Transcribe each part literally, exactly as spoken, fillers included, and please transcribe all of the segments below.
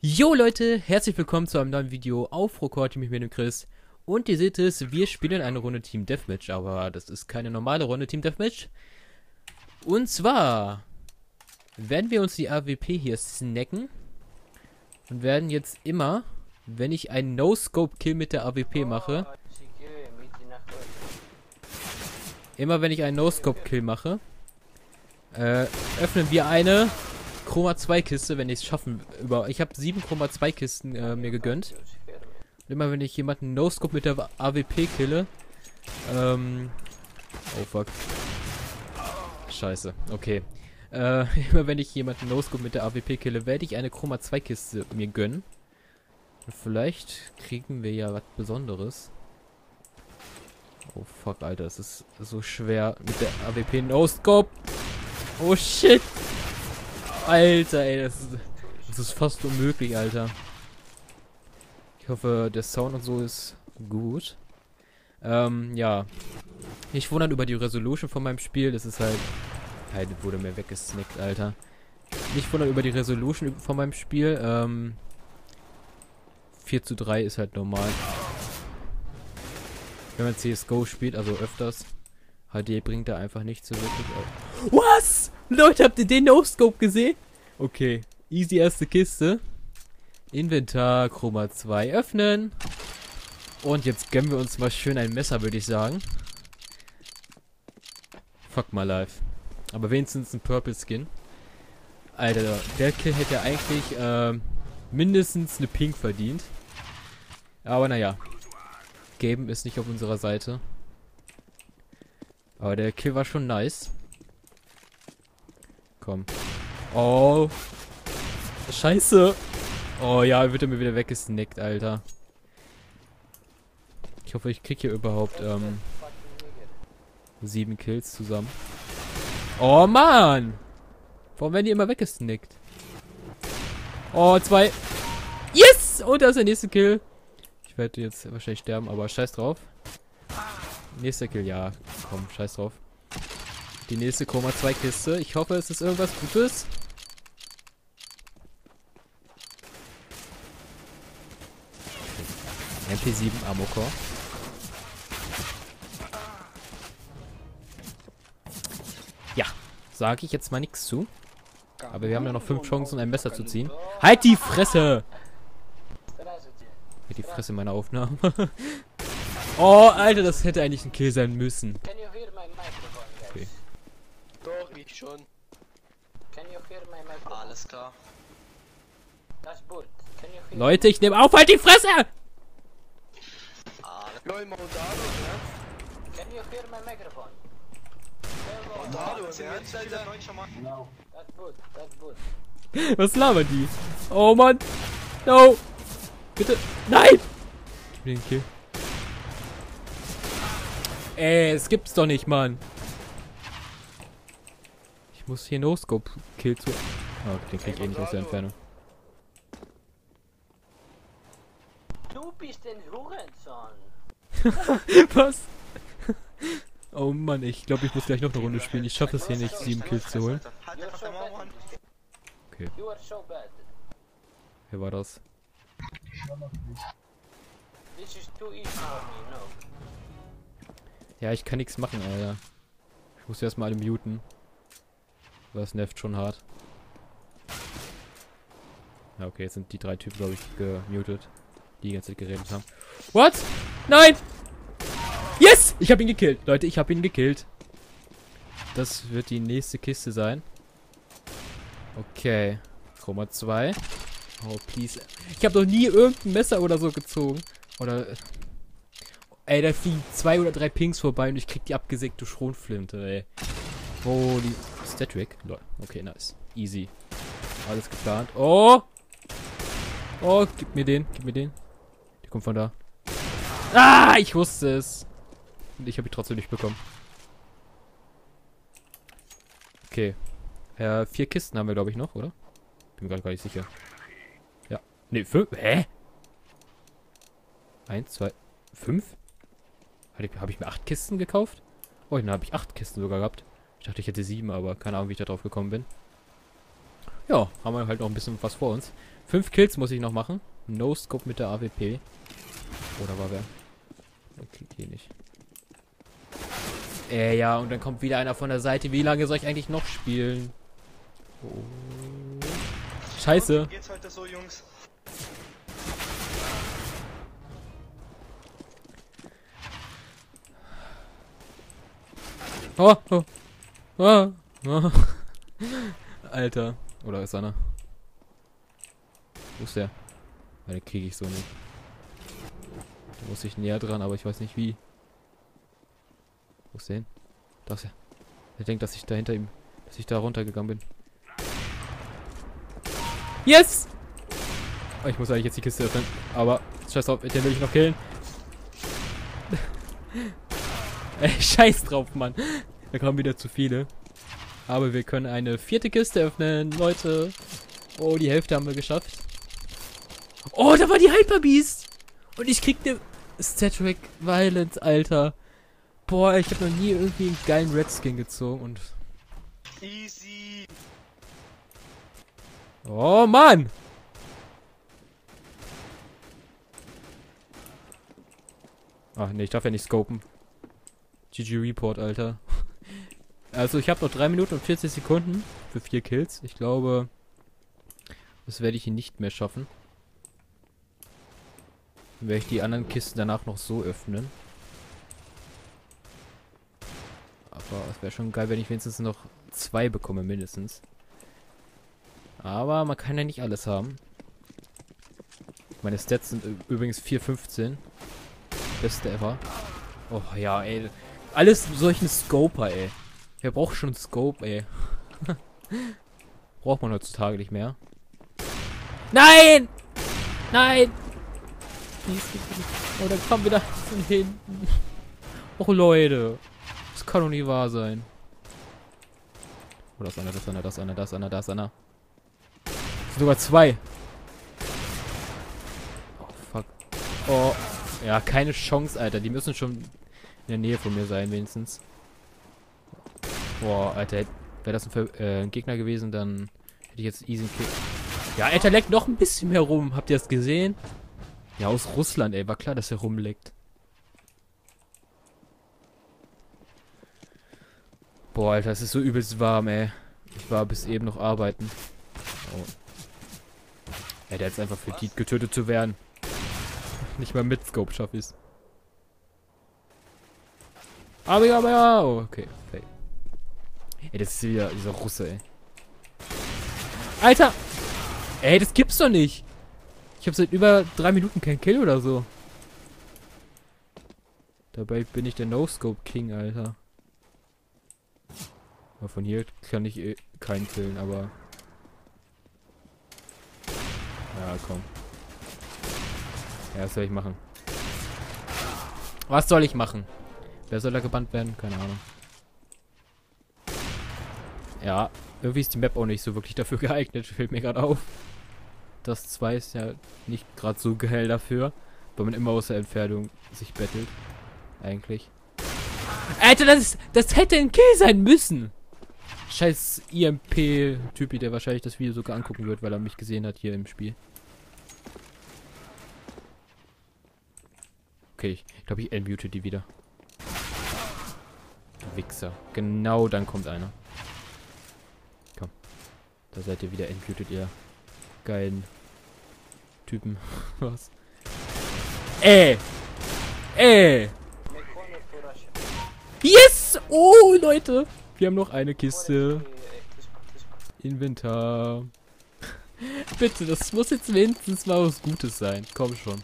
Jo Leute, herzlich willkommen zu einem neuen Video auf Rockort mit mir, dem Chris. Und ihr seht es, wir spielen eine Runde Team Deathmatch, aber das ist keine normale Runde Team Deathmatch. Und zwar werden wir uns die A W P hier snacken und werden jetzt immer, wenn ich einen No-Scope-Kill mit der A W P mache, immer wenn ich einen No-Scope-Kill mache, äh, öffnen wir eine Chroma zwei Kiste, wenn ich es schaffen. Über, ich habe sieben Chroma zwei Kisten äh, mir gegönnt. Und immer wenn ich jemanden No-Scope mit der A W P kille, ähm, oh fuck. Scheiße, okay. Äh, immer wenn ich jemanden No-Scope mit der A W P kille, werde ich eine Chroma zwei Kiste mir gönnen. Und vielleicht kriegen wir ja was Besonderes. Oh fuck, Alter, es ist so schwer mit der A W P No-Scope. Oh shit. Alter, ey, das ist, das ist fast unmöglich, Alter. Ich hoffe, der Sound und so ist gut. Ähm, ja. Nicht wundern über die Resolution von meinem Spiel. Das ist halt... Halt, wurde mir weggesnickt, Alter. Nicht wundern über die Resolution von meinem Spiel. Ähm... vier zu drei ist halt normal. Wenn man C S G O spielt, also öfters. H D bringt da einfach nicht so wirklich auf. Was? Leute, habt ihr den No-Scope gesehen? Okay, easy erste Kiste. Inventar, Chroma zwei öffnen. Und jetzt gönnen wir uns mal schön ein Messer, würde ich sagen. Fuck my life. Aber wenigstens ein Purple Skin. Alter, der Kill hätte eigentlich äh, mindestens eine Pink verdient. Aber naja. Geben ist nicht auf unserer Seite. Aber der Kill war schon nice. Komm. Oh. Scheiße. Oh ja, wird er mir wieder weggesnickt, Alter. Ich hoffe, ich krieg hier überhaupt ähm, sieben Kills zusammen. Oh Mann. Warum werden die immer weggesnickt? Oh, zwei. Yes! Und da ist der nächste Kill. Ich werde jetzt wahrscheinlich sterben, aber scheiß drauf. Nächster Kill, ja. Komm, scheiß drauf. Die nächste Chroma zwei Kiste. Ich hoffe, es ist irgendwas Gutes. M P sieben Ammo-Core. Ja, sage ich jetzt mal nichts zu. Aber wir haben ja noch fünf Chancen, ein Messer zu ziehen. Halt die Fresse! Halt die Fresse in meiner Aufnahme. Oh, Alter, das hätte eigentlich ein Kill sein müssen. Okay. Doch, ich schon. Alles klar. Leute, ich nehme auf, halt die Fresse! Lol, Mondado, ne? Can you hear my microphone? Mondado, sind wir jetzt wieder deutscher Mann? No. That's good, that's good. Was labern die? Oh Mann! No! Bitte! Nein! Gib mir den Kill. Ey, es gibt's doch nicht, Mann. Ich muss hier No-Scope-Kill zu... Oh, den krieg ich eh nicht aus der Entfernung. Du bist ein Hurensohn. Was? Oh Mann, ich glaube, ich muss gleich noch eine Runde spielen. Ich schaffe es hier nicht, sieben Kills zu holen. You're so bad. Okay, You are so bad. wer war das? This is too easy for me, no. Ja, ich kann nichts machen, Alter. Ich muss erstmal alle muten. Das nervt schon hart. Ja, okay, jetzt sind die drei Typen, glaube ich, gemutet. Die die ganze Zeit geredet haben. What? Nein! Yes! Ich habe ihn gekillt. Leute, ich habe ihn gekillt. Das wird die nächste Kiste sein. Okay. Chroma zwei. Oh, please. Ich habe doch nie irgendein Messer oder so gezogen. Oder... Ey, da fliegen zwei oder drei Pings vorbei und ich krieg die abgesägte Schronflinte, ey. Holy... Statric? Lol. Okay, nice. Easy. Alles geplant. Oh! Oh, gib mir den. Gib mir den. Der kommt von da. Ah, ich wusste es. Und ich habe ihn trotzdem nicht bekommen. Okay. Äh, vier Kisten haben wir, glaube ich, noch, oder? Bin mir gar nicht sicher. Ja. Ne, fünf. Hä? Eins, zwei, fünf? Habe ich mir acht Kisten gekauft? Oh, dann habe ich acht Kisten sogar gehabt. Ich dachte, ich hätte sieben, aber keine Ahnung, wie ich da drauf gekommen bin. Ja, haben wir halt noch ein bisschen was vor uns. Fünf Kills muss ich noch machen. No-Scope mit der A W P. Oder war wer? Der kriegt hier nicht. Äh, ja, und dann kommt wieder einer von der Seite. Wie lange soll ich eigentlich noch spielen? Oh. Scheiße. Geht's heute so, Jungs? Oh, oh. Oh, oh. Alter. Oder ist einer? Wo ist der? Ja, den kriege ich so nicht. Da muss ich näher dran, aber ich weiß nicht wie. Wo ist der hin? Da ist er. Er denkt, dass ich da hinter ihm, dass ich da runtergegangen bin. Yes! Oh, ich muss eigentlich jetzt die Kiste öffnen, aber scheiß drauf, den will ich noch killen. Ey, scheiß drauf, Mann. Da kommen wieder zu viele. Aber wir können eine vierte Kiste öffnen, Leute. Oh, die Hälfte haben wir geschafft. Oh, da war die Hyper Beast. Und ich krieg ne Statric Violence, Alter. Boah, ich habe noch nie irgendwie einen geilen Red Skin gezogen und... Easy. Oh, Mann. Ach, ne, ich darf ja nicht scopen. G G Report, Alter. Also, ich habe noch drei Minuten und vierzig Sekunden für vier Kills. Ich glaube, das werde ich hier nicht mehr schaffen. Dann werde ich die anderen Kisten danach noch so öffnen. Aber es wäre schon geil, wenn ich wenigstens noch zwei bekomme, mindestens. Aber man kann ja nicht alles haben. Meine Stats sind übrigens vier fünfzehn. Beste ever. Oh ja, ey. Alles solchen Scoper, ey. Wer braucht schon Scope, ey? Braucht man heutzutage nicht mehr. Nein! Nein! Oh, da kommt wieder von hinten. Och, Leute. Das kann doch nicht wahr sein. Oh, das ist einer, das ist einer, das ist einer, das ist einer, das ist einer. Sogar zwei. Oh, fuck. Oh. Ja, keine Chance, Alter. Die müssen schon in der Nähe von mir sein, wenigstens. Boah, Alter. Wäre das ein, Ver äh, ein Gegner gewesen, dann hätte ich jetzt easy Kick. Ja, Alter, leckt noch ein bisschen mehr rum. Habt ihr das gesehen? Ja, aus Russland, ey. War klar, dass er rumleckt. Boah, Alter, es ist so übelst warm, ey. Ich war bis eben noch arbeiten. Oh. Ja, der hat jetzt einfach verdient, getötet zu werden. Nicht mal mit Scope schaff ich's. Aber ja, aber ja. Oh, okay. okay. Ey, das ist wieder dieser Russe, ey. Alter! Ey, das gibt's doch nicht! Ich habe seit über drei Minuten kein Kill oder so. Dabei bin ich der No-Scope-King, Alter. Aber von hier kann ich eh keinen killen, aber... Ja, komm. Ja, was soll ich machen? Was soll ich machen? Wer soll da gebannt werden? Keine Ahnung. Ja, irgendwie ist die Map auch nicht so wirklich dafür geeignet. Fällt mir gerade auf. Das zwei ist ja nicht gerade so geil dafür. Weil man immer aus der Entfernung sich bettelt. Eigentlich. Alter, das, ist, das hätte ein Kill sein müssen! Scheiß I M P-Typi, der wahrscheinlich das Video sogar angucken wird, weil er mich gesehen hat hier im Spiel. Okay, ich glaube, ich unmute die wieder. Du Wichser. Genau, dann kommt einer. Komm. Da seid ihr wieder entmutet, ihr geilen Typen. Was? Ey! Ey! Yes! Oh, Leute! Wir haben noch eine Kiste. Inventar. Bitte, das muss jetzt wenigstens mal was Gutes sein. Komm schon.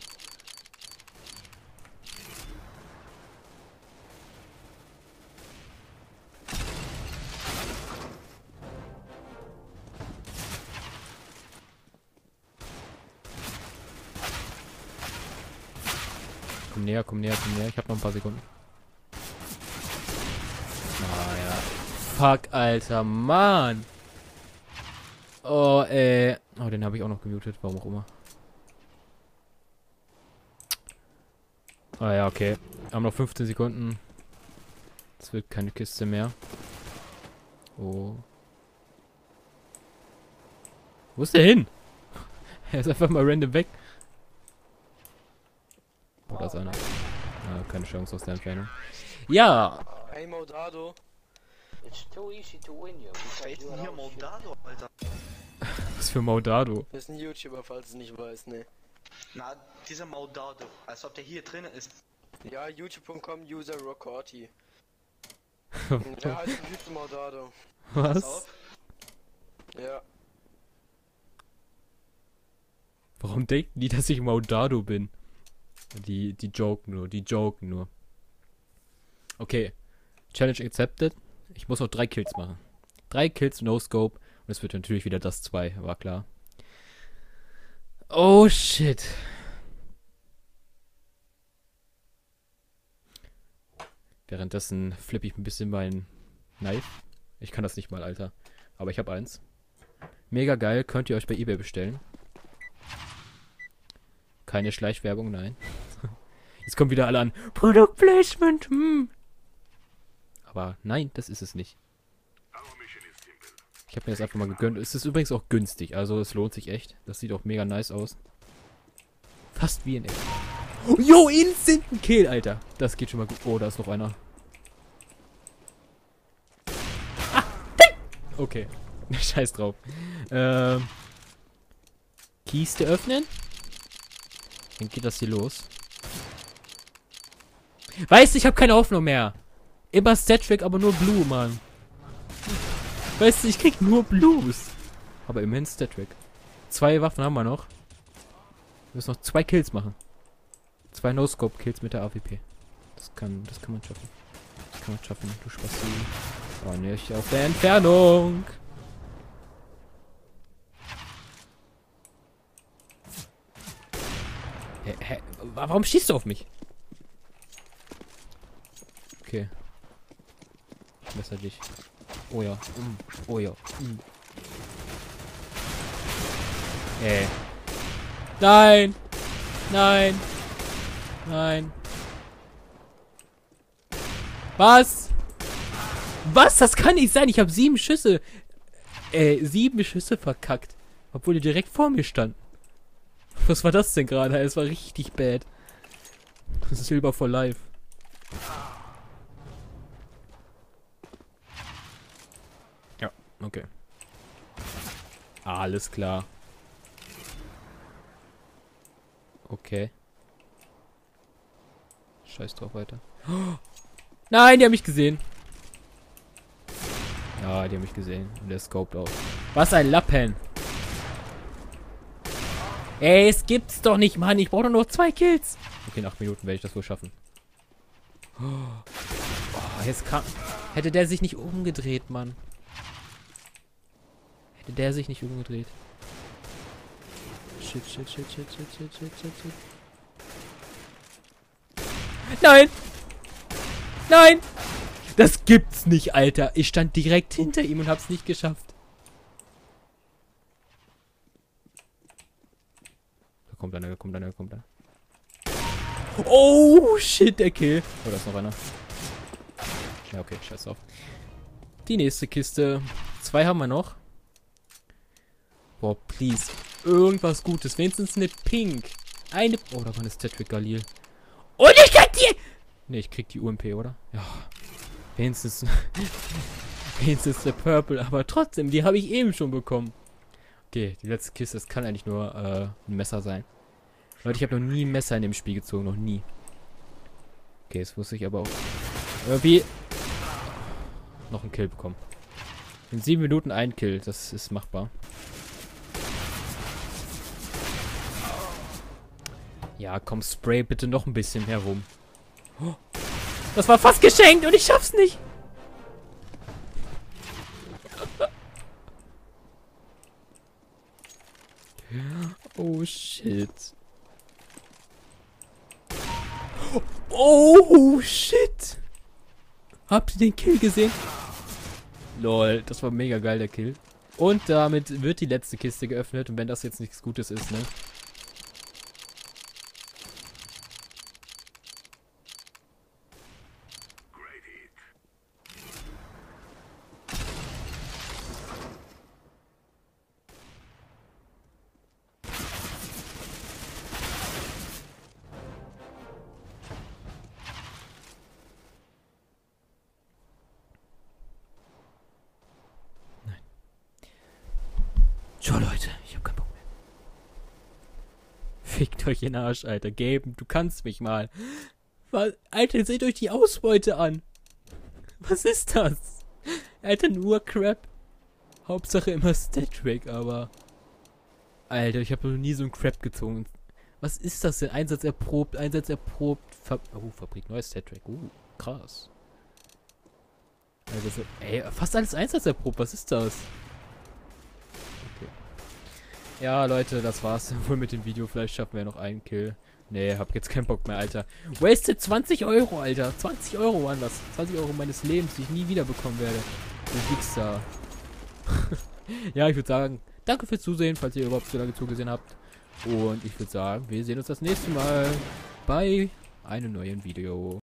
Komm näher, komm näher, komm näher. Ich hab noch ein paar Sekunden. Ah ja. Fuck, Alter, Mann. Oh, äh. Oh, den habe ich auch noch gemutet, warum auch immer. Ah ja, okay. Haben noch fünfzehn Sekunden. Es wird keine Kiste mehr. Oh. Wo ist der hin? Er ist einfach mal random weg. Oh, da ist einer. Ah, keine Chance aus der Entfernung. Ja! Hey Modado. It's too easy to win you. Wer because ist you denn are hier all shit. Modado, Alter? Was für Maudado. Das ist ein YouTuber, falls du nicht weißt, ne. Na, dieser Modado. Als ob der hier drin ist. Ja, youtube punkt com, User Rockorti. Der heißt Wüste Maudado. Pass Was? auf. Ja. Warum denken die, dass ich Maudado bin? Die, die joken nur, die joken nur. Okay. Challenge accepted. Ich muss noch drei Kills machen. Drei Kills, no scope. Und es wird natürlich wieder das zwei, war klar. Oh shit. Währenddessen flippe ich ein bisschen mein Knife. Ich kann das nicht mal, Alter. Aber ich habe eins. Mega geil, könnt ihr euch bei eBay bestellen. Keine Schleichwerbung, nein. Jetzt kommen wieder alle an. Product Placement, hm. Aber nein, das ist es nicht. Ich habe mir das einfach mal gegönnt. Es ist übrigens auch günstig, also es lohnt sich echt. Das sieht auch mega nice aus. Fast wie in echt. Jo, instant ein Kill, Alter. Das geht schon mal gut. Oh, da ist noch einer. Ah, ding! Okay. Scheiß drauf. Ähm. Kiste öffnen. Dann geht das hier los. Weißt du, ich habe keine Hoffnung mehr. Immer Stat-Track, aber nur Blue, Mann. Weißt du, ich krieg nur Blues. Aber immerhin Stat-Track. Zwei Waffen haben wir noch. Wir müssen noch zwei Kills machen. Zwei No-Scope-Kills mit der A W P. Das kann, das kann man schaffen. Das kann man schaffen, du Spasti. Oh, nicht auf der Entfernung. Hä, hä, warum schießt du auf mich? Okay. Besser dich. Oh ja. Mm. Oh ja. Mm. Ey. Nein! Nein! Nein! Was? Was? Das kann nicht sein. Ich habe sieben Schüsse. Äh, sieben Schüsse verkackt. Obwohl die direkt vor mir standen. Was war das denn gerade? Es war richtig bad. Das ist Silber for Life. Ja, okay. Alles klar. Okay. Scheiß drauf weiter. Oh! Nein, die haben mich gesehen. Ja, die haben mich gesehen. Und der scoped auch. Was ein Lappen. Ey, es gibt's doch nicht, Mann. Ich brauche doch noch zwei Kills. Okay, in acht Minuten werde ich das wohl schaffen. Oh, oh, jetzt kam... Hätte der sich nicht umgedreht, Mann. Hätte der sich nicht umgedreht. Shit, shit, shit, shit, shit, shit, shit, shit, shit. Nein! Nein! Das gibt's nicht, Alter. Ich stand direkt hinter ihm und hab's nicht geschafft. Da kommt einer, da kommt einer, da kommt einer. Oh, shit, der Kill. Oh, da ist noch einer. Ja, okay, scheiß drauf. Die nächste Kiste. Zwei haben wir noch. Boah, please. Irgendwas Gutes. Wenigstens eine Pink. Eine... Oh, da war eine Stat-Trick Galil. Und ich krieg die... Ne, ich krieg die U M P, oder? Ja. Wenigstens... wenigstens der Purple. Aber trotzdem, die habe ich eben schon bekommen. Okay, die letzte Kiste. Das kann eigentlich nur äh, ein Messer sein. Leute, ich habe noch nie ein Messer in dem Spiel gezogen. Noch nie. Okay, jetzt wusste ich aber auch... Irgendwie... noch einen Kill bekommen. In sieben Minuten ein Kill. Das ist machbar. Ja, komm, spray bitte noch ein bisschen herum. Oh, das war fast geschenkt und ich schaff's nicht. Oh, shit. Oh, shit. Habt ihr den Kill gesehen? Lol, das war mega geil, der Kill. Und damit wird die letzte Kiste geöffnet. Und wenn das jetzt nichts Gutes ist, ne? So, Leute, ich hab keinen Bock mehr. Fickt euch in den Arsch, Alter. Gaben, du kannst mich mal. Was? Alter, seht euch die Ausbeute an. Was ist das? Alter, nur Crap. Hauptsache immer Stat-Track, aber... Alter, ich habe noch nie so einen Crap gezogen. Was ist das denn? Einsatz erprobt, Einsatz erprobt. Fab oh, Fabrik, neues Stat-Track. Uh, krass. Also, ey, fast alles Einsatz erprobt. Was ist das? Okay. Ja, Leute, das war's wohl mit dem Video. Vielleicht schaffen wir noch einen Kill. Nee, hab jetzt keinen Bock mehr, Alter. Wasted zwanzig Euro, Alter. zwanzig Euro waren das. zwanzig Euro meines Lebens, die ich nie wieder bekommen werde. Du Wichser. Ja, ich würde sagen, danke fürs Zusehen, falls ihr überhaupt so lange zugesehen habt. Und ich würde sagen, wir sehen uns das nächste Mal bei einem neuen Video.